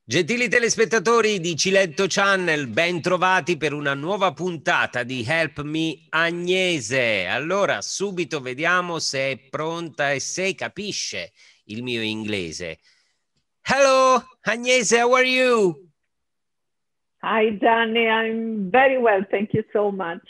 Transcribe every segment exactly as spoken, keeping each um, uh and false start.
Gentili telespettatori di Cilento Channel, ben trovati per una nuova puntata di Help Me Agnese. Allora, subito vediamo se è pronta e se capisce il mio inglese. Hello, Agnese, how are you? Hi Gianni, I'm very well, thank you so much.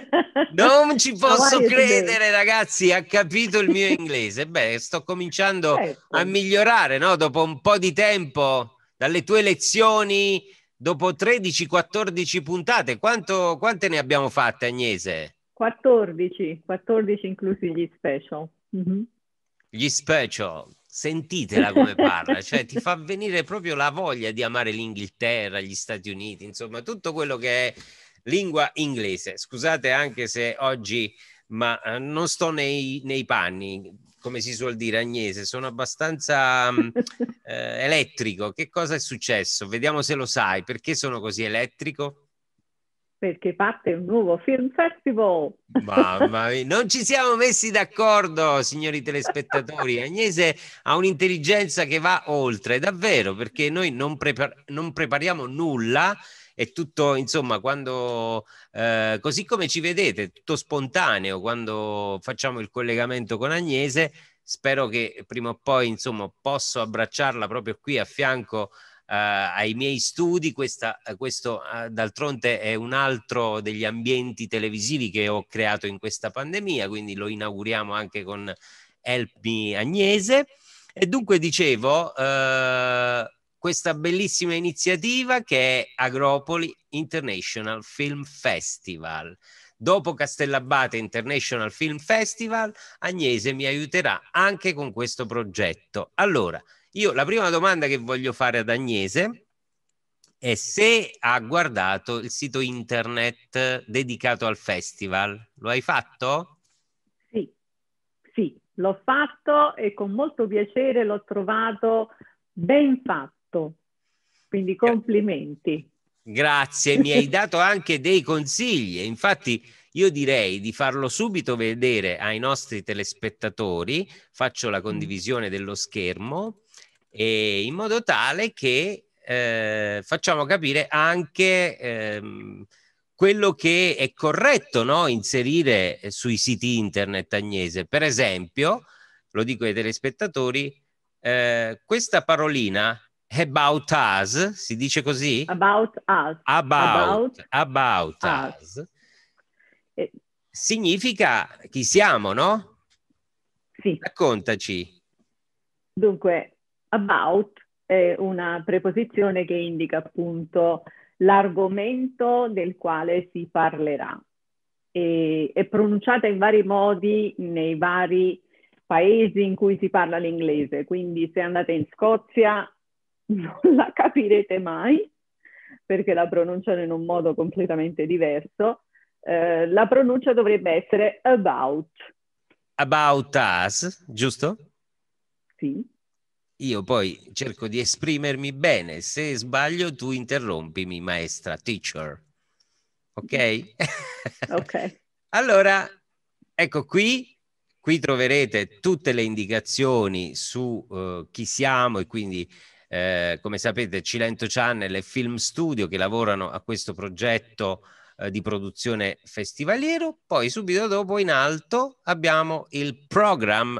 Non ci posso credere, today? ragazzi, ha capito il mio inglese. Beh, sto cominciando Ecco. a migliorare, no? Dopo un po' di tempo, dalle tue lezioni, dopo tredici quattordici puntate. Quanto, quante ne abbiamo fatte, Agnese? quattordici, quattordici inclusi gli special. Mm-hmm. Gli special, sentitela come parla, cioè ti fa venire proprio la voglia di amare l'Inghilterra, gli Stati Uniti, insomma, tutto quello che è lingua inglese. Scusate anche se oggi, ma eh, non sto nei, nei panni, come si suol dire, Agnese, sono abbastanza mh, eh, elettrico. Che cosa è successo? Vediamo se lo sai. Perché sono così elettrico? Perché parte un nuovo film festival. Mamma mia, non ci siamo messi d'accordo, signori telespettatori. Agnese ha un'intelligenza che va oltre, davvero, perché noi non, prepar- non prepariamo nulla, è tutto, insomma, quando eh, così come ci vedete, tutto spontaneo quando facciamo il collegamento con Agnese. Spero che prima o poi, insomma, posso abbracciarla proprio qui a fianco Uh, ai miei studi. Questa, uh, questo uh, d'altronde è un altro degli ambienti televisivi che ho creato in questa pandemia, quindi lo inauguriamo anche con Help Me Agnese. E dunque dicevo, uh, questa bellissima iniziativa che è Agropoli International Film Festival. Dopo Castellabate International Film Festival, Agnese mi aiuterà anche con questo progetto. Allora, io la prima domanda che voglio fare ad Agnese è se ha guardato il sito internet dedicato al festival. Lo hai fatto? Sì, sì, l'ho fatto e con molto piacere l'ho trovato ben fatto. Quindi complimenti. Grazie, mi hai dato anche dei consigli. Infatti io direi di farlo subito vedere ai nostri telespettatori. Faccio la condivisione dello schermo e in modo tale che eh, facciamo capire anche ehm, quello che è corretto, no? Inserire sui siti internet, Agnese. Per esempio, lo dico ai telespettatori, eh, questa parolina About Us, si dice così? About us. About, About about us. us. Eh, Significa chi siamo, no? sì. Raccontaci. Dunque, about è una preposizione che indica appunto l'argomento del quale si parlerà. E, è pronunciata in vari modi nei vari paesi in cui si parla l'inglese, quindi se andate in Scozia non la capirete mai perché la pronunciano in un modo completamente diverso. Eh, la pronuncia dovrebbe essere about. About us, giusto? Sì. Io poi cerco di esprimermi bene. Se sbaglio, tu interrompimi, maestra, teacher. Ok? Ok. Allora, ecco qui. Qui troverete tutte le indicazioni su uh, chi siamo e quindi, eh, come sapete, Cilento Channel e Film Studio che lavorano a questo progetto uh, di produzione festivaliero. Poi subito dopo in alto abbiamo il Program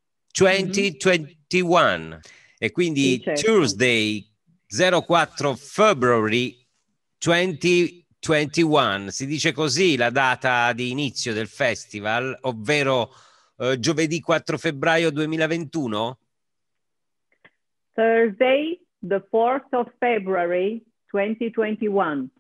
duemilaventuno mm-hmm. E quindi Sì, certo. Tuesday zero quattro February duemilaventuno, si dice così la data di inizio del festival, ovvero eh, giovedì quattro febbraio duemilaventuno? Thursday, the fourth of February duemilaventuno.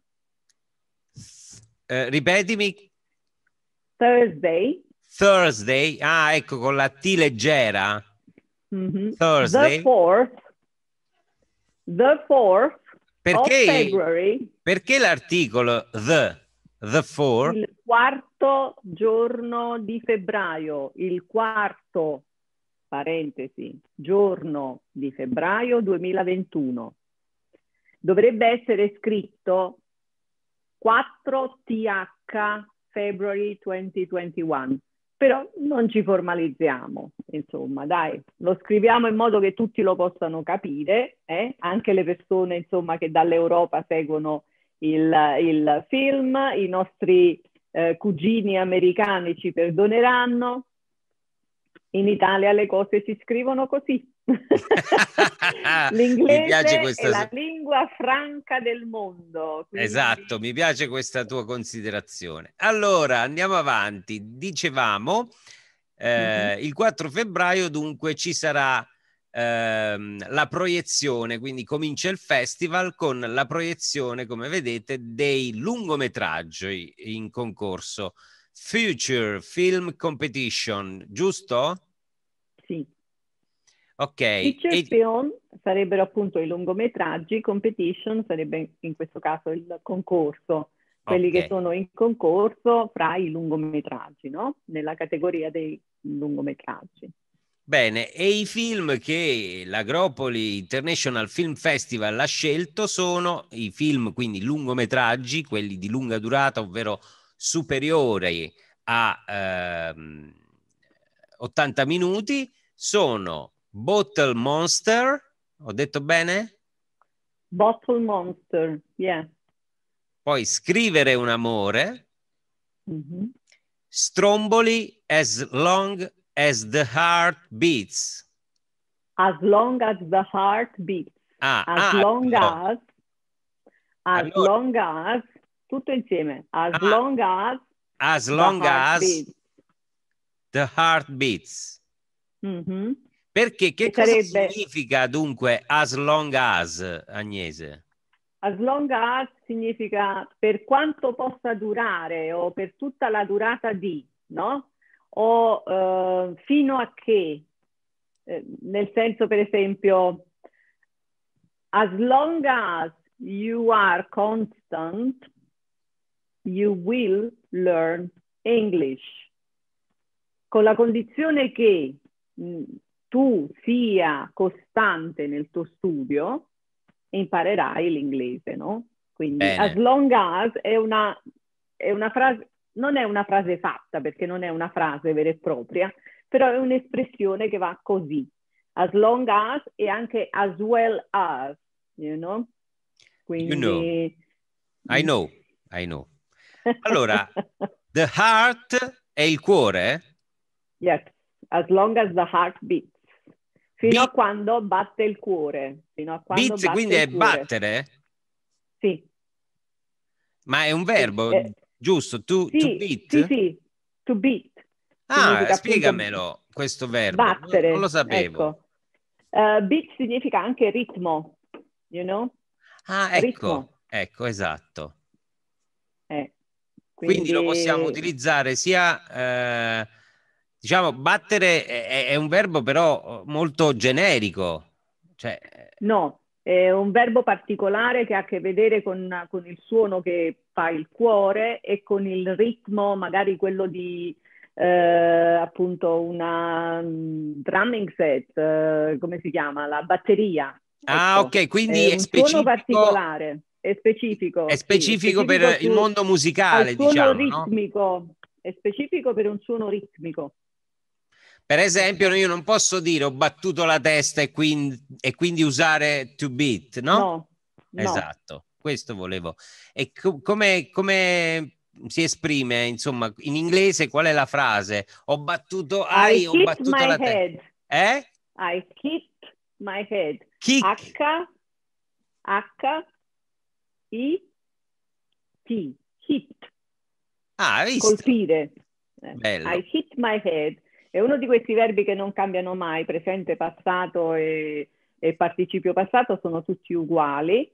Eh, ripetimi. Thursday. Thursday, ah ecco con la T leggera. Mm-hmm. Thursday. The fourth. The fourth perché, of February. Perché l'articolo the? The four? Il quarto giorno di febbraio, il quarto, parentesi, giorno di febbraio duemilaventuno. Dovrebbe essere scritto quattro T H February duemilaventuno, però non ci formalizziamo, insomma, dai, lo scriviamo in modo che tutti lo possano capire, eh? Anche le persone, insomma, che dall'Europa seguono il, il film, i nostri eh, cugini americani ci perdoneranno. In Italia le cose si scrivono così. Mi piace L'inglese è questa... la lingua franca del mondo. Quindi... Esatto, mi piace questa tua considerazione. Allora, andiamo avanti. Dicevamo, eh, mm-hmm. il quattro febbraio dunque ci sarà ehm, la proiezione, quindi comincia il festival con la proiezione, come vedete, dei lungometraggi in concorso. Future Film Competition, giusto? Sì. Ok. Feature E... film sarebbero appunto i lungometraggi, competition sarebbe in questo caso il concorso, quelli okay. che sono in concorso fra i lungometraggi, no? Nella categoria dei lungometraggi. Bene, e i film che l'Agropoli International Film Festival ha scelto sono i film, quindi lungometraggi, quelli di lunga durata, ovvero superiori a ehm, ottanta minuti, sono Bottle Monster, ho detto bene? Bottle Monster, yeah. Poi Scrivere un amore, Mm-hmm. Stromboli As Long as the Heart Beats. As long as the heart beats. Ah, As ah, long no. as, as Allora, long as, tutto insieme. As ah, long as as the long heart as beats. the heart beats. Mm-hmm. Perché che Che cosa sarebbe significa dunque as long as, Agnese? as long as significa per quanto possa durare o per tutta la durata di, no? O uh, fino a che, eh, nel senso per esempio, as long as you are constant, you will learn English. Con la condizione che mh, tu sia costante nel tuo studio, imparerai l'inglese, no? Quindi Bene. as long as è una, è una frase, non è una frase fatta perché non è una frase vera e propria, però è un'espressione che va così. As long as e anche as well as, you know? Quindi... You know. I know, I know. Allora, the heart è il cuore? Yes, as long as the heart beats. Fino Beat, a quando batte il cuore. Fino a quando beats batte quindi il è cuore. battere? Sì. Ma è un verbo, Eh, giusto? To, to sì, beat? sì, sì. To beat. Ah, Significa appunto spiegamelo questo verbo, non, non lo battere. sapevo. Ecco. Uh, beat significa anche ritmo. You know? Ah, Ritmo. ecco, ecco, esatto. Eh, Quindi lo possiamo quindi... utilizzare sia, eh, diciamo, battere è, è un verbo però molto generico. Cioè, No, è un verbo particolare che ha a che vedere con, con il suono che fa il cuore e con il ritmo, magari quello di eh, appunto una um, drumming set, eh, come si chiama? La batteria. ah, Ecco, ok, è quindi è un suono specifico, particolare, è è specifico, sì, è specifico specifico per il su, mondo al musicale, suono diciamo, no? ritmico, è specifico per un suono ritmico. Per esempio, io non posso dire ho battuto la testa e quindi, e quindi usare to beat, no? No, no. Esatto, questo volevo. E co- come, come si esprime, insomma, in inglese qual è la frase? Ho battuto, ai, I ho hit battuto my la testa. head. Eh? I hit my head. Kick. H, H, I, T. Hit. Ah, hai visto? Colpire. Eh, Bello. I hit my head. È uno di questi verbi che non cambiano mai, presente, passato e, e participio passato sono tutti uguali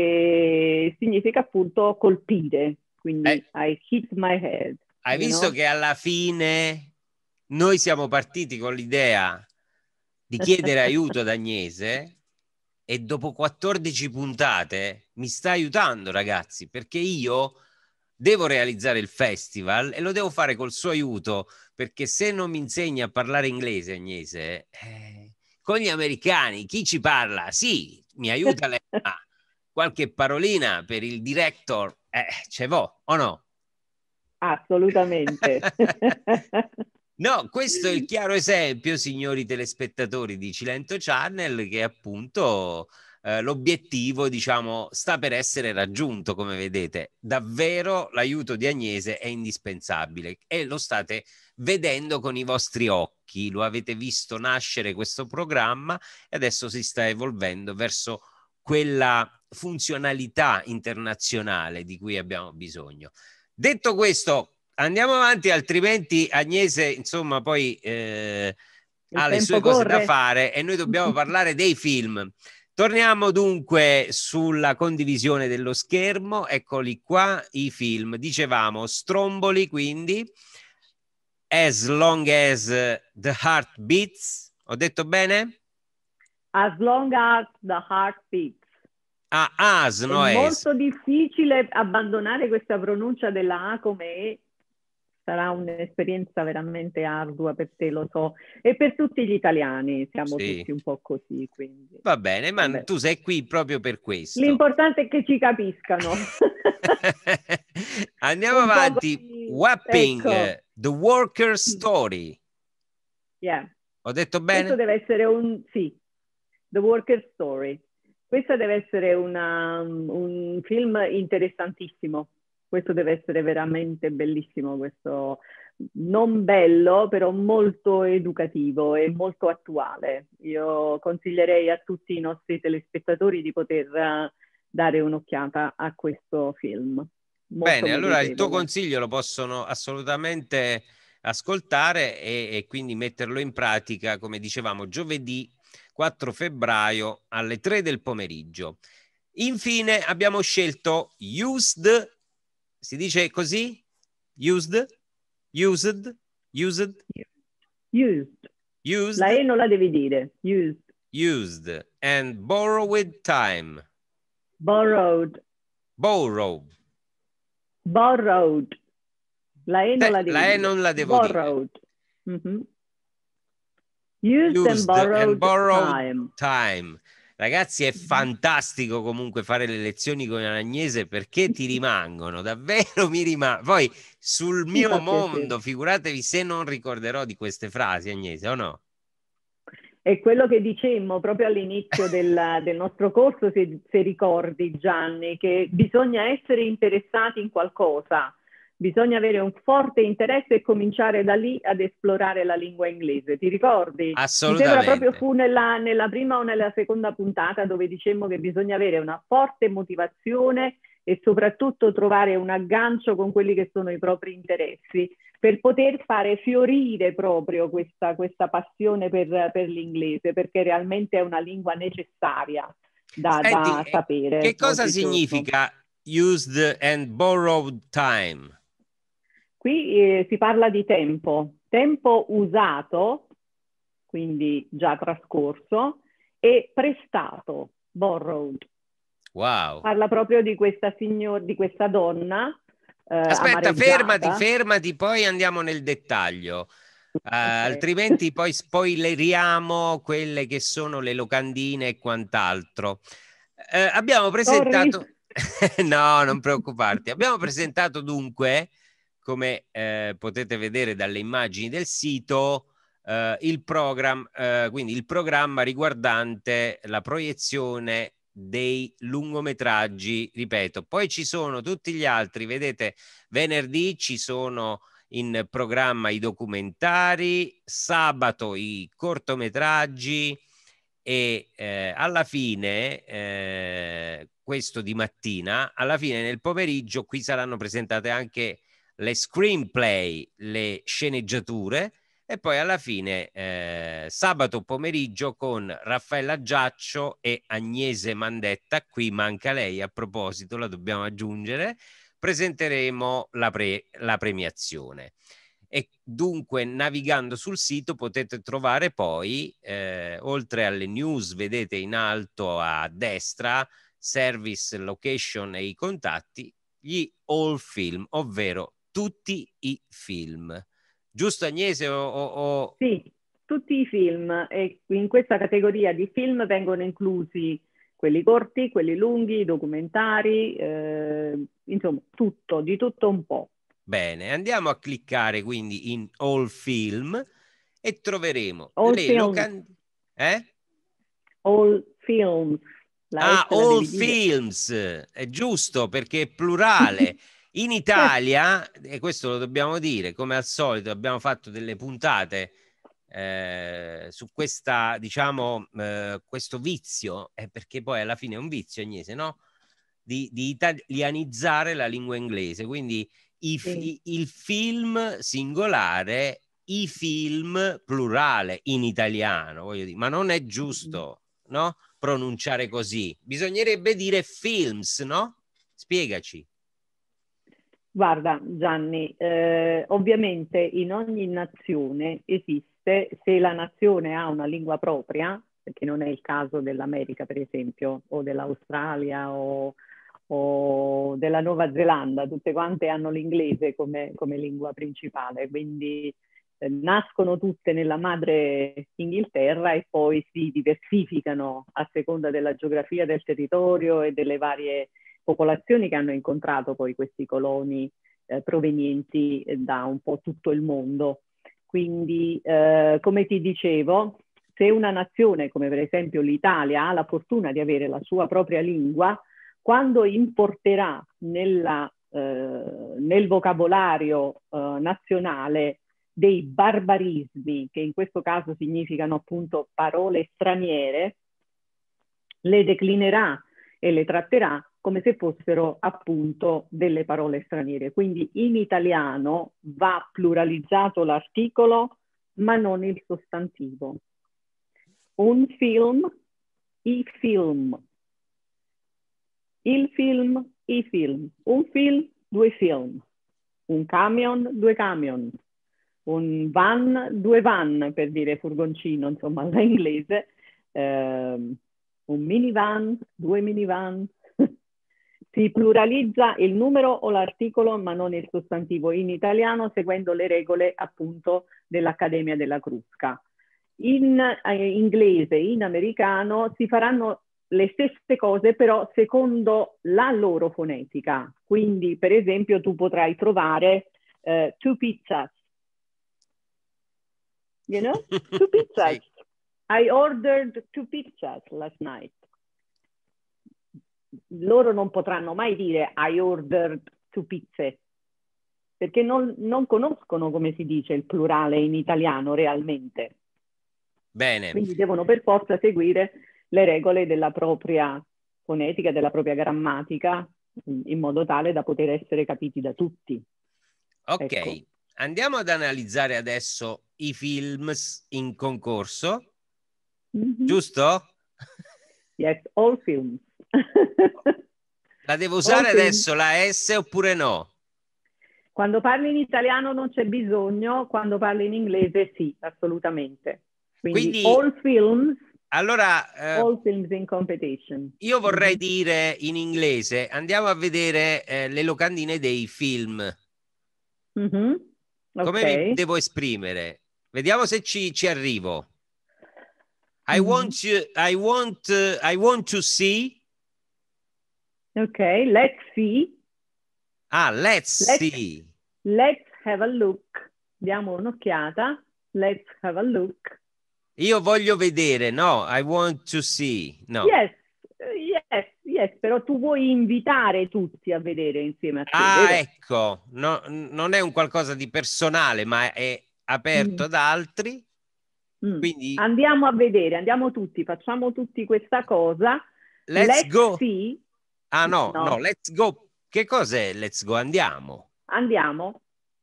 e significa appunto colpire. Quindi Eh, I hit my head. hai You visto know? che alla fine noi siamo partiti con l'idea di chiedere aiuto ad Agnese e dopo quattordici puntate mi sta aiutando, ragazzi, perché io devo realizzare il festival e lo devo fare col suo aiuto, perché se non mi insegna a parlare inglese, Agnese, eh, con gli americani chi ci parla? Sì, mi aiuta lei, ma qualche parolina per il director, eh, ce vo o no? Assolutamente. No, questo è il chiaro esempio, signori telespettatori di Cilento Channel, che appunto eh, l'obiettivo, diciamo, sta per essere raggiunto, come vedete. Davvero l'aiuto di Agnese è indispensabile e lo state vedendo con i vostri occhi, lo avete visto nascere questo programma e adesso si sta evolvendo verso quella funzionalità internazionale di cui abbiamo bisogno. Detto questo, andiamo avanti, altrimenti Agnese, insomma, poi eh, Il ha le sue tempo cose da corre. fare e noi dobbiamo parlare dei film. Torniamo dunque sulla condivisione dello schermo. Eccoli qua i film. Dicevamo Stromboli, quindi As Long as the Heart Beats. Ho detto bene? As long as the heart beats. Ah, as, È no as. molto difficile abbandonare questa pronuncia della A come E. Sarà un'esperienza veramente ardua per te, lo so, e per tutti gli italiani, siamo Sì. tutti un po' così, quindi. Va bene, ma Vabbè. tu sei qui proprio per questo. L'importante è che ci capiscano. Andiamo Un avanti. di... Wapping, Ecco. The Worker Story. Yeah. Ho detto Questo bene? deve essere un... Sì, The Worker Story. Questo deve essere una, un film interessantissimo. Questo deve essere veramente bellissimo, questo non bello, però molto educativo e molto attuale. Io consiglierei a tutti i nostri telespettatori di poter uh, dare un'occhiata a questo film. Molto Bene, allora il tuo meritevole. consiglio lo possono assolutamente ascoltare e, e quindi metterlo in pratica, come dicevamo, giovedì quattro febbraio alle tre del pomeriggio. Infine abbiamo scelto Used, si dice così? Used? Used? Used? Used. Used? La E non la devi dire. Used. Used and Borrowed Time. Borrowed. Borrow. Borrowed. La E non Te, la devi la E dire. non la devo Borrowed. dire. Mm-hmm. Used, Used and borrowed, and borrowed time. time. Ragazzi, è fantastico comunque fare le lezioni con Agnese perché ti rimangono, davvero mi rimangono. Poi sul Mi mio fa piacere. mondo, figuratevi se non ricorderò di queste frasi, Agnese, o no? È quello che dicemmo proprio all'inizio del, del nostro corso, se, se ricordi Gianni, che bisogna essere interessati in qualcosa, bisogna avere un forte interesse e cominciare da lì ad esplorare la lingua inglese. Ti ricordi? Mi sembra proprio Assolutamente. fu nella, nella prima o nella seconda puntata dove dicemmo che bisogna avere una forte motivazione e soprattutto trovare un aggancio con quelli che sono i propri interessi per poter fare fiorire proprio questa, questa passione per, per l'inglese, perché realmente è una lingua necessaria da, Senti, da sapere che cosa oggigiorno. significa used and borrowed time? Qui eh, si parla di tempo, tempo usato, quindi già trascorso, e prestato, borrowed. Wow. Parla proprio di questa signor, di questa donna eh, Aspetta, amareggiata. fermati, fermati, poi andiamo nel dettaglio. Uh, Okay. altrimenti poi spoileriamo quelle che sono le locandine e quant'altro. Uh, abbiamo presentato... no, non preoccuparti. Abbiamo presentato dunque, come eh, potete vedere dalle immagini del sito, eh, il programma, eh, quindi il programma riguardante la proiezione dei lungometraggi, ripeto. Poi ci sono tutti gli altri, vedete, venerdì ci sono in programma i documentari, sabato i cortometraggi e eh, alla fine, eh, questo di mattina, alla fine nel pomeriggio qui saranno presentate anche le screenplay, le sceneggiature e poi alla fine eh, sabato pomeriggio con Raffaella Giaccio e Agnese Mandetta, qui manca lei a proposito, la dobbiamo aggiungere, presenteremo la, pre la premiazione. E dunque navigando sul sito potete trovare poi eh, oltre alle news, vedete in alto a destra service, location e i contatti, gli all film, ovvero tutti i film. Giusto Agnese? O, o, o... Sì, tutti i film, e in questa categoria di film vengono inclusi quelli corti, quelli lunghi, i documentari, eh, insomma tutto, di tutto un po'. Bene, andiamo a cliccare quindi in All Film e troveremo All le film, locandine. Eh? all films, la Ah, S la all devi dire. films, è giusto perché è plurale. In Italia, e questo lo dobbiamo dire, come al solito abbiamo fatto delle puntate eh, su questa, diciamo, eh, questo vizio, eh, perché poi alla fine è un vizio, Agnese, no? Di, di italianizzare la lingua inglese, quindi i, Sì. fi- il film singolare, i film plurale in italiano, voglio dire, ma non è giusto, no? Pronunciare così. Bisognerebbe dire films, no? Spiegaci. Guarda Gianni, eh, ovviamente in ogni nazione esiste, se la nazione ha una lingua propria, perché non è il caso dell'America per esempio, o dell'Australia o, o della Nuova Zelanda, tutte quante hanno l'inglese come, come lingua principale, quindi eh, nascono tutte nella madre Inghilterra e poi si diversificano a seconda della geografia del territorio e delle varie popolazioni che hanno incontrato poi questi coloni eh, provenienti da un po' tutto il mondo. Quindi, eh, come ti dicevo, se una nazione come per esempio l'Italia ha la fortuna di avere la sua propria lingua, quando importerà nella, eh, nel vocabolario eh, nazionale dei barbarismi, che in questo caso significano appunto parole straniere, le declinerà e le tratterà come se fossero appunto delle parole straniere. Quindi in italiano va pluralizzato l'articolo, ma non il sostantivo. Un film, i film. Il film, i film. Un film, due film. Un camion, due camion. Un van, due van, per dire furgoncino, insomma, alla inglese. Eh, un minivan, due minivan. Si pluralizza il numero o l'articolo, ma non il sostantivo in italiano, seguendo le regole appunto dell'Accademia della Crusca. In eh, inglese e in americano si faranno le stesse cose, però secondo la loro fonetica. Quindi, per esempio, tu potrai trovare uh, two pizzas. You know? Two pizzas. Sì. I ordered two pizzas last night. Loro non potranno mai dire I ordered two pizze, perché non, non conoscono come si dice il plurale in italiano realmente. Bene. Quindi devono per forza seguire le regole della propria fonetica, della propria grammatica, in modo tale da poter essere capiti da tutti. Ok, Ecco. andiamo ad analizzare adesso i film in concorso, Mm-hmm. giusto? Yes, all films. La devo usare adesso la S oppure no? Quando parli in italiano non c'è bisogno, quando parli in inglese sì, assolutamente. Quindi, Quindi, all films, allora, eh, all films in competition. io vorrei Mm-hmm. dire in inglese, andiamo a vedere eh, le locandine dei film. Mm-hmm. Come mi Ok. devo esprimere? Vediamo se ci, ci arrivo. I Mm-hmm. want to, I want, uh, I want to see. Ok, let's see. Ah, let's, let's, see. Let's have a look. Diamo un'occhiata. Let's have a look. Io voglio vedere, no, I want to see, no. Yes, yes, yes, però tu vuoi invitare tutti a vedere insieme a te, Ah, vero? ecco, no, non è un qualcosa di personale, ma è aperto Mm. ad altri. Mm. Quindi, Andiamo a vedere, andiamo tutti, facciamo tutti questa cosa. let's Let's go. see. Ah, no, no, No, let's go. Che cos'è let's go? Andiamo. andiamo,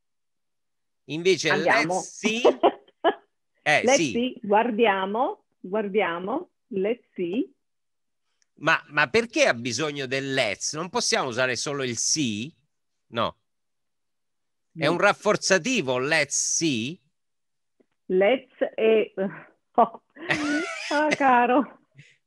Invece, let's andiamo. see. Eh, Let's sì. see, guardiamo, guardiamo, let's see. Ma, ma perché ha bisogno del let's? Non possiamo usare solo il sì? No. È un No. rafforzativo, let's see? Let's e... Oh. Ah, caro.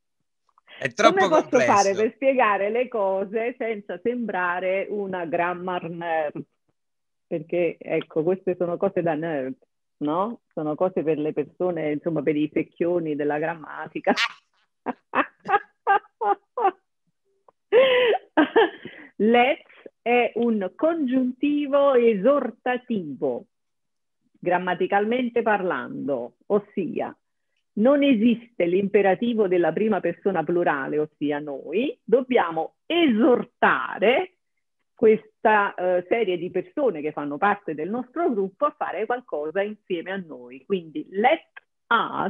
È Come troppo posso fare complesso. per spiegare le cose senza sembrare una grammar nerd? Perché, ecco, queste sono cose da nerd, no? Sono cose per le persone, insomma, per i secchioni della grammatica. Let's è un congiuntivo esortativo, grammaticalmente parlando, ossia non esiste l'imperativo della prima persona plurale, ossia noi, dobbiamo esortare questa uh, serie di persone che fanno parte del nostro gruppo a fare qualcosa insieme a noi. Quindi let us,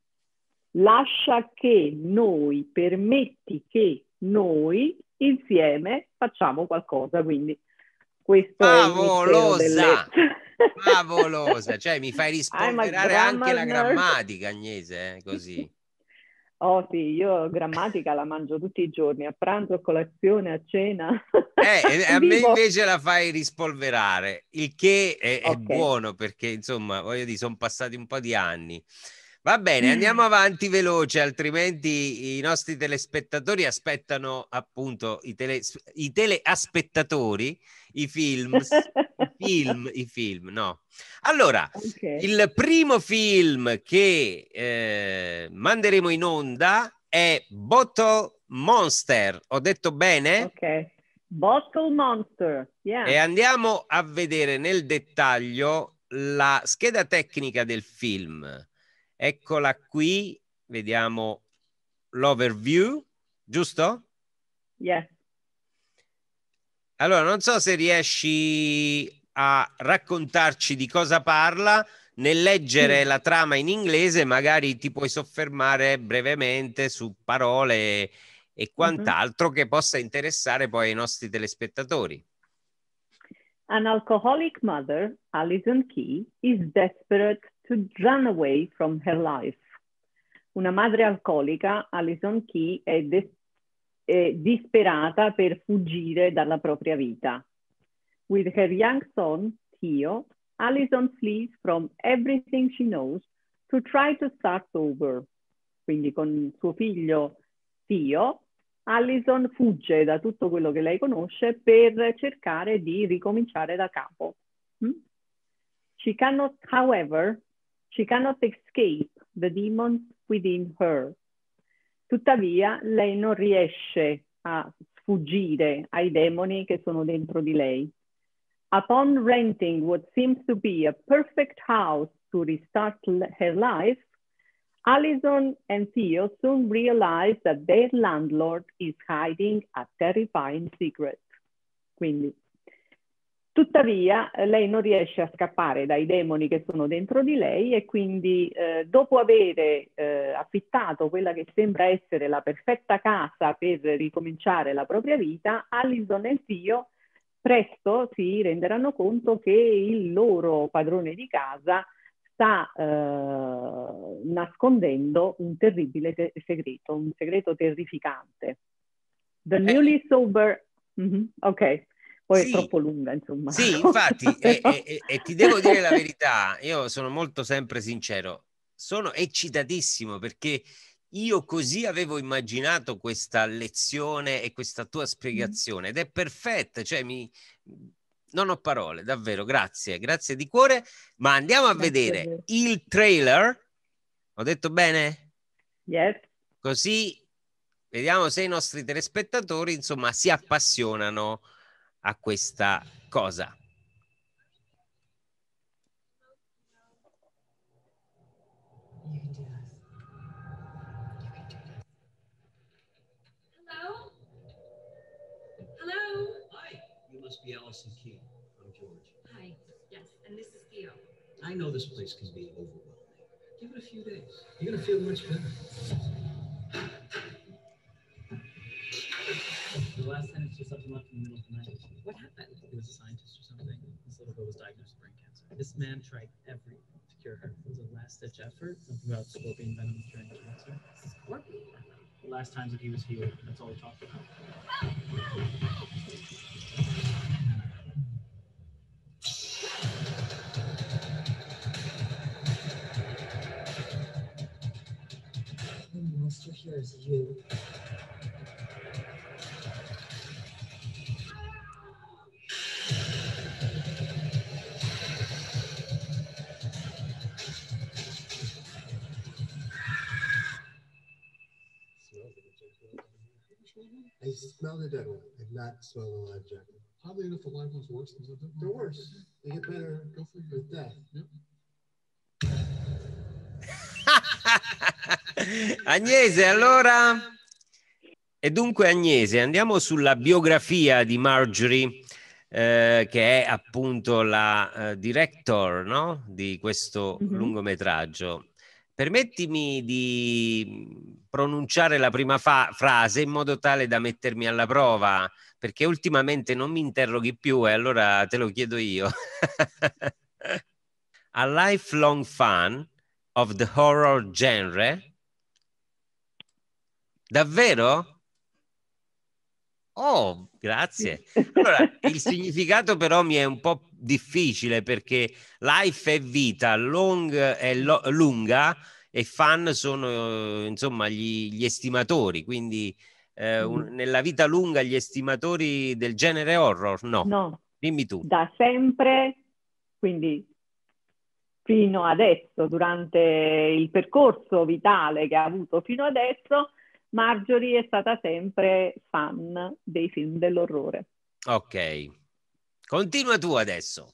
lascia che noi, permetti che noi insieme facciamo qualcosa. Quindi questo è il mistero del let. Favolosa, cioè mi fai rispolverare anche la nerd. grammatica, Agnese, eh? Così. Oh sì, io grammatica la mangio tutti i giorni, a pranzo, a colazione, a cena. Eh, a me invece la fai rispolverare, il che è, è okay. buono perché insomma, voglio dire, sono passati un po' di anni. Va bene, andiamo avanti veloce, altrimenti i nostri telespettatori aspettano appunto i, tele, i teleaspettatori, i film, i film, i film, no. Allora, okay. il primo film che eh, manderemo in onda è Bottle Monster. Ho detto bene? Ok. Bottle Monster. Yeah. E andiamo a vedere nel dettaglio la scheda tecnica del film. Eccola qui, vediamo l'overview, giusto? Yes. Allora, non so se riesci a raccontarci di cosa parla. Nel leggere sì. la trama in inglese, magari ti puoi soffermare brevemente su parole e quant'altro mm-hmm. che possa interessare poi ai nostri telespettatori. An alcoholic mother, Alison Key, is desperate to run away from her life. Una madre alcolica, Alison Key, è, de- è disperata per fuggire dalla propria vita. With her young son, Theo, Alison flees from everything she knows to try to start over. Quindi con suo figlio Theo, Alison fugge da tutto quello che lei conosce per cercare di ricominciare da capo. Hmm? She cannot, however, she cannot escape the demons within her. Tuttavia, lei non riesce a sfuggire ai demoni che sono dentro di lei. Upon renting what seems to be a perfect house to restart her life, Alison and Theo soon realize that their landlord is hiding a terrifying secret. Quindi, tuttavia, lei non riesce a scappare dai demoni che sono dentro di lei e quindi eh, dopo avere eh, affittato quella che sembra essere la perfetta casa per ricominciare la propria vita, Alison e Theo presto si renderanno conto che il loro padrone di casa sta eh, nascondendo un terribile te- segreto, un segreto terrificante. The newly eh. sober... Mm-hmm. Ok, poi sì. È troppo lunga, insomma. Sì, infatti, e, e, e ti devo dire la verità, io sono molto sempre sincero, sono eccitatissimo perché io così avevo immaginato questa lezione e questa tua spiegazione ed è perfetta, cioè mi... non ho parole, davvero, grazie, grazie di cuore, ma andiamo a grazie vedere a il trailer, ho detto bene? Yes. Così vediamo se i nostri telespettatori, insomma, si appassionano a questa cosa. Hello? Hello? Hi, you must be Alison Key. I'm George. Hi, yes, and this is Theo. I know this place can be overwhelming. Give it a few days. You're gonna feel much better. The last sentence just up and left in the middle of the night. What happened? He was a scientist or something. This little girl was diagnosed with brain cancer. This man tried everything to cure her. It was a last-ditch effort. Something about scorpion venom curing cancer. Scorpion venom? The last times that he was healed, that's all he talked about. The monster here is you. I smell the dead one. I did not smell the live jacket. Oddly enough, the live one's worse than the They're worse. They get better. Go figure. With that. Yep. Agnese, allora... E dunque Agnese, andiamo sulla biografia di Marjorie, eh, che è appunto la uh, director, no? Di questo mm-hmm. lungometraggio. Permettimi di pronunciare la prima fa- frase in modo tale da mettermi alla prova, perché ultimamente non mi interroghi più e allora te lo chiedo io. A lifelong fan of the horror genre? Davvero? Oh, grazie. Allora, il significato però mi è un po' difficile perché life è vita, long è lo- lunga e fan sono insomma gli, gli estimatori, quindi eh, un, nella vita lunga gli estimatori del genere horror, no. No, dimmi tu. Da sempre, quindi fino adesso, durante il percorso vitale che ha avuto fino adesso, Marjorie è stata sempre fan dei film dell'orrore. Ok, continua tu adesso.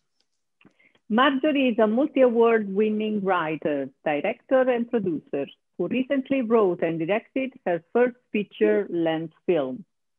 Marjorie is a multi-award winning writer, director and producer who recently wrote and directed her first feature-length film,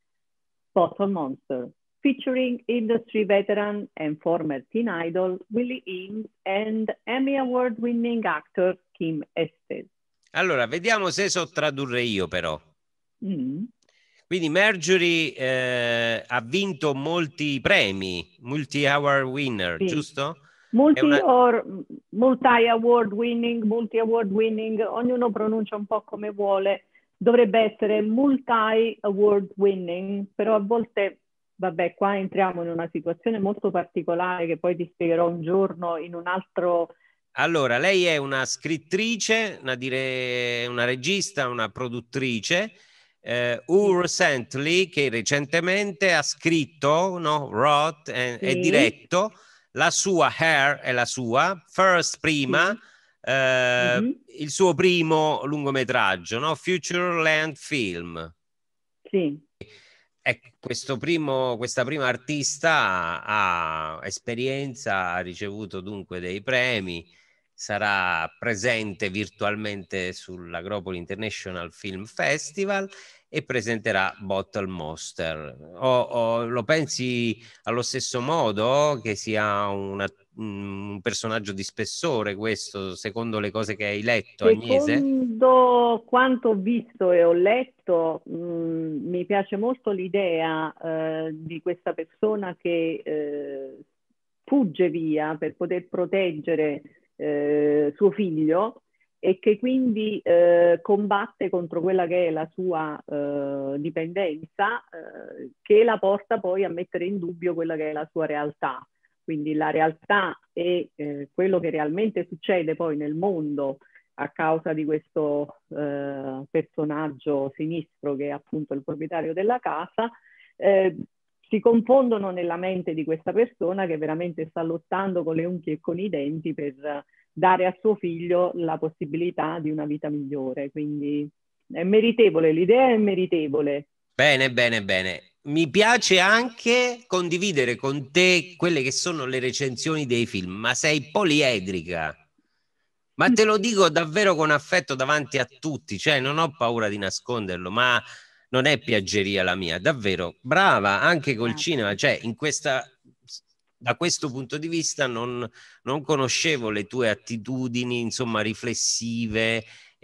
Bottle Monster, featuring industry veteran and former teen idol Willie Eames and Emmy Award winning actor Kim Estes. Allora, vediamo se so tradurre io però. Mm. Quindi Marjorie eh, ha vinto molti premi, multi-award winner, Sì. giusto? Multi una... or multi-award winning, multi-award winning, ognuno pronuncia un po' come vuole. Dovrebbe essere multi-award winning, però a volte, vabbè, qua entriamo in una situazione molto particolare che poi ti spiegherò un giorno in un altro... Allora, lei è una scrittrice, una, dire... una regista, una produttrice, eh, who recently, che recentemente ha scritto, no, wrote e sì. diretto la sua Hair è la sua first prima sì. eh, mm-hmm. il suo primo lungometraggio, no? Feature length film. Sì. Ecco, questo primo, questa prima artista ha, ha esperienza, ha ricevuto dunque dei premi, sarà presente virtualmente sull'Agropoli International Film Festival e presenterà Bottle Monster. O, o, lo pensi allo stesso modo che sia una, un personaggio di spessore questo, secondo le cose che hai letto, Agnese? Secondo quanto ho visto e ho letto, mh, mi piace molto l'idea eh, di questa persona che eh, fugge via per poter proteggere eh, suo figlio e che quindi eh, combatte contro quella che è la sua eh, dipendenza, eh, che la porta poi a mettere in dubbio quella che è la sua realtà. Quindi la realtà e eh, quello che realmente succede poi nel mondo a causa di questo eh, personaggio sinistro che è appunto il proprietario della casa, eh, si confondono nella mente di questa persona che veramente sta lottando con le unghie e con i denti per dare a suo figlio la possibilità di una vita migliore. Quindi è meritevole, l'idea è meritevole. Bene, bene, bene. Mi piace anche condividere con te quelle che sono le recensioni dei film, ma sei poliedrica. Ma te lo dico davvero con affetto davanti a tutti, cioè non ho paura di nasconderlo, ma non è piaggeria la mia, davvero brava anche col Grazie. cinema, cioè in questa, da questo punto di vista non, non conoscevo le tue attitudini, insomma, riflessive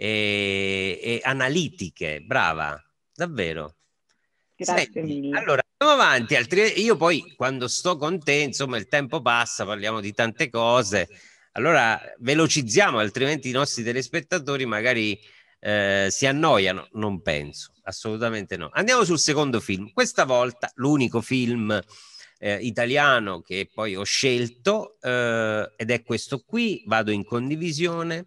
e, e analitiche, brava, davvero. Grazie Senti, mille. allora andiamo avanti, altri... io poi quando sto con te, insomma, il tempo passa, parliamo di tante cose. Allora velocizziamo, altrimenti i nostri telespettatori magari eh, si annoiano. Non penso, assolutamente no. Andiamo sul secondo film. Questa volta l'unico film eh, italiano che poi ho scelto eh, ed è questo qui, vado in condivisione,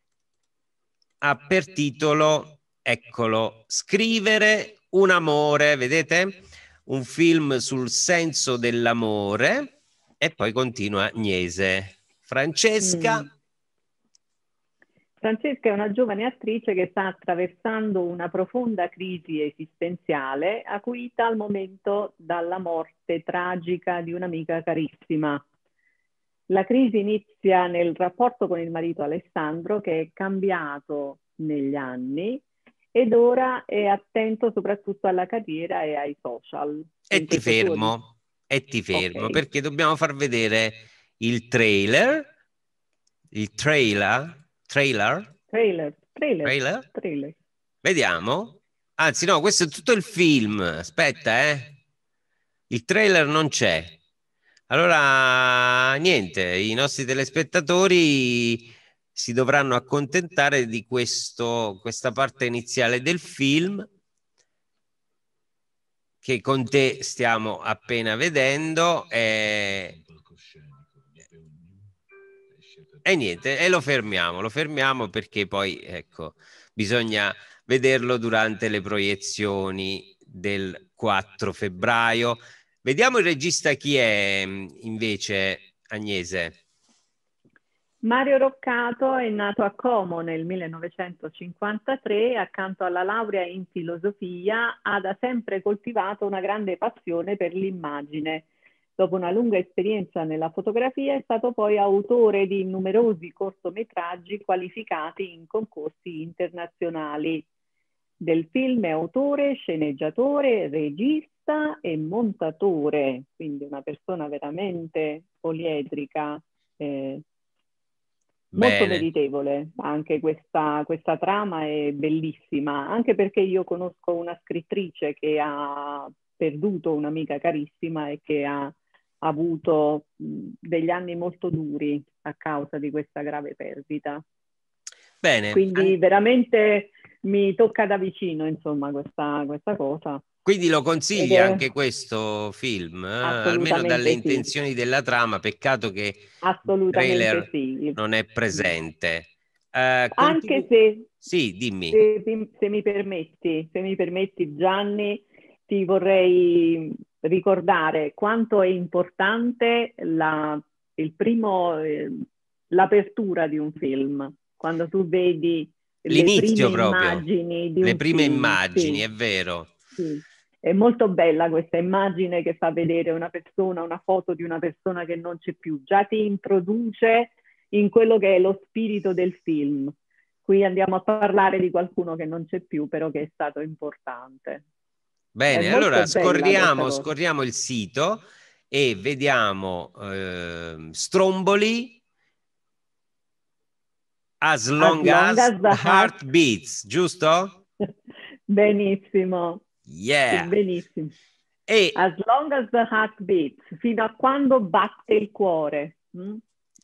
ha per titolo, eccolo, Scrivere un amore, vedete? Un film sul senso dell'amore e poi continua Agnese. Francesca. Mm. Francesca è una giovane attrice che sta attraversando una profonda crisi esistenziale acuita al momento dalla morte tragica di un'amica carissima. La crisi inizia nel rapporto con il marito Alessandro, che è cambiato negli anni ed ora è attento soprattutto alla carriera e ai social. E In ti questo suo- fermo, e ti fermo, Ok. perché dobbiamo far vedere il trailer, il trailer, trailer, Trailer, trailer, trailer, trailer. vediamo. Anzi no, questo è tutto il film, aspetta, eh. Il trailer non c'è. Allora, niente, i nostri telespettatori si dovranno accontentare di questo, questa parte iniziale del film che con te stiamo appena vedendo e, e niente, e lo fermiamo, lo fermiamo perché poi, ecco, bisogna vederlo durante le proiezioni del quattro febbraio. Vediamo il regista chi è invece, Agnese. Mario Roccato è nato a Como nel millenovecentocinquantatré, accanto alla laurea in filosofia ha da sempre coltivato una grande passione per l'immagine. Dopo una lunga esperienza nella fotografia è stato poi autore di numerosi cortometraggi qualificati in concorsi internazionali. Del film è autore, sceneggiatore, regista e montatore, quindi una persona veramente poliedrica, eh, molto Bene. meritevole. Anche questa, questa trama è bellissima, anche perché io conosco una scrittrice che ha perduto un'amica carissima e che ha avuto mh, degli anni molto duri a causa di questa grave perdita. Bene. Quindi veramente mi tocca da vicino, insomma, questa, questa cosa. Quindi lo consigli Ed è- anche questo film, eh? Almeno dalle Assolutamente sì. intenzioni della trama, peccato che il Assolutamente trailer sì. non è presente. Eh, Anche continu- se, Sì, dimmi. se, se mi permetti, se mi permetti Gianni, ti vorrei ricordare quanto è importante la, il primo, eh, l'apertura di un film, quando tu vedi le L'inizio prime proprio, immagini di le un prime film. immagini, Sì, è vero. sì. È molto bella questa immagine che fa vedere una persona, una foto di una persona che non c'è più, già ti introduce in quello che è lo spirito del film. Qui andiamo a parlare di qualcuno che non c'è più, però che è stato importante. Bene, È molto allora bella questa scorriamo, cosa. scorriamo il sito e vediamo eh, Stromboli as long long as as the the heart- heart beats, giusto? Benissimo, Yeah. benissimo. E As long as the heart beats, fino a quando batte il cuore. Mm?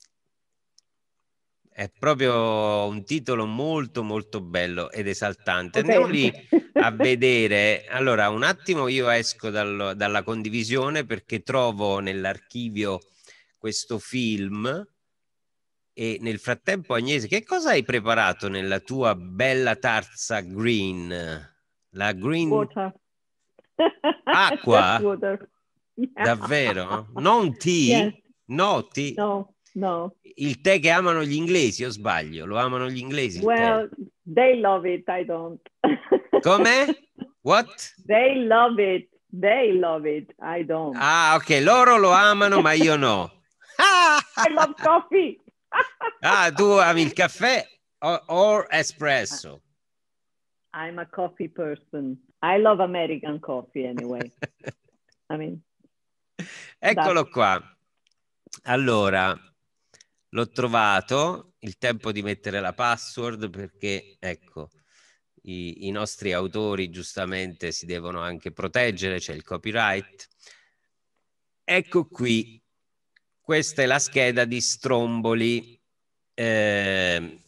è proprio un titolo molto molto bello ed esaltante. Andiamo lì Potente. a vedere. Allora, un attimo io esco dal- dalla condivisione perché trovo nell'archivio questo film e nel frattempo, Agnese, che cosa hai preparato nella tua bella tazza green? La green Water. acqua? Just water. Yeah. Davvero? Non Yes. tea? No, tea? No, no. Il tè che amano gli inglesi, o sbaglio? Lo amano gli inglesi il Well, tè? they love it, I don't. Come? What? They love it. They love it, I don't. Ah, ok, loro lo amano, ma io no. I love coffee. Ah, tu ami il caffè o or espresso? I'm a coffee person. I love American coffee anyway. I mean, Eccolo that's- qua. Allora, l'ho trovato, il tempo di mettere la password perché, ecco, i, i nostri autori giustamente si devono anche proteggere, c'è il copyright. Ecco qui, questa è la scheda di Stromboli. Eh,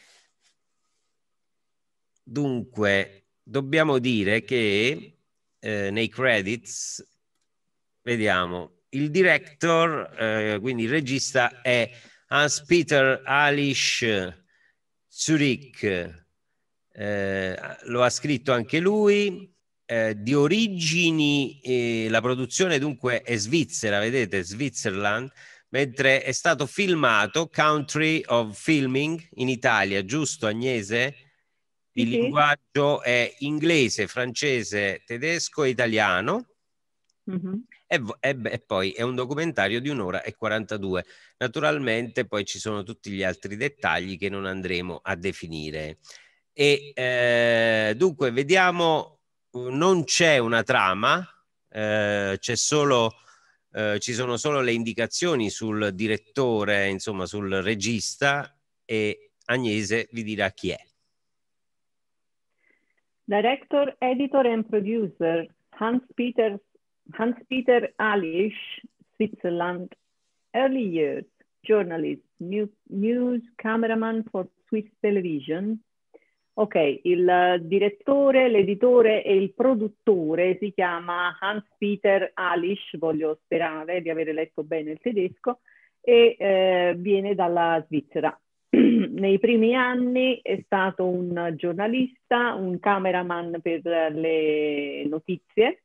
dunque, dobbiamo dire che eh, nei credits, vediamo, il director, eh, quindi il regista è Hans-Peter Alish Zurich, eh, lo ha scritto anche lui, eh, di origini, eh, la produzione dunque è svizzera, vedete, Switzerland, mentre è stato filmato Country of Filming in Italia, giusto Agnese? Il Sì, sì. linguaggio è inglese, francese, tedesco e italiano. Mm-hmm. E, e, e poi è un documentario di un'ora e quarantadue. Naturalmente poi ci sono tutti gli altri dettagli che non andremo a definire. E eh, dunque vediamo, non c'è una trama, eh, c'è solo, eh, ci sono solo le indicazioni sul direttore, insomma sul regista, e Agnese vi dirà chi è. Director, editor and producer Hans-Peter Hans-Peter Alisch, Switzerland. Early years, journalist, new, news cameraman for Swiss television. Ok, il direttore, l'editore e il produttore si chiama Hans-Peter Alisch, voglio sperare di aver letto bene il tedesco, e eh, viene dalla Svizzera. Nei primi anni è stato un giornalista, un cameraman per le notizie,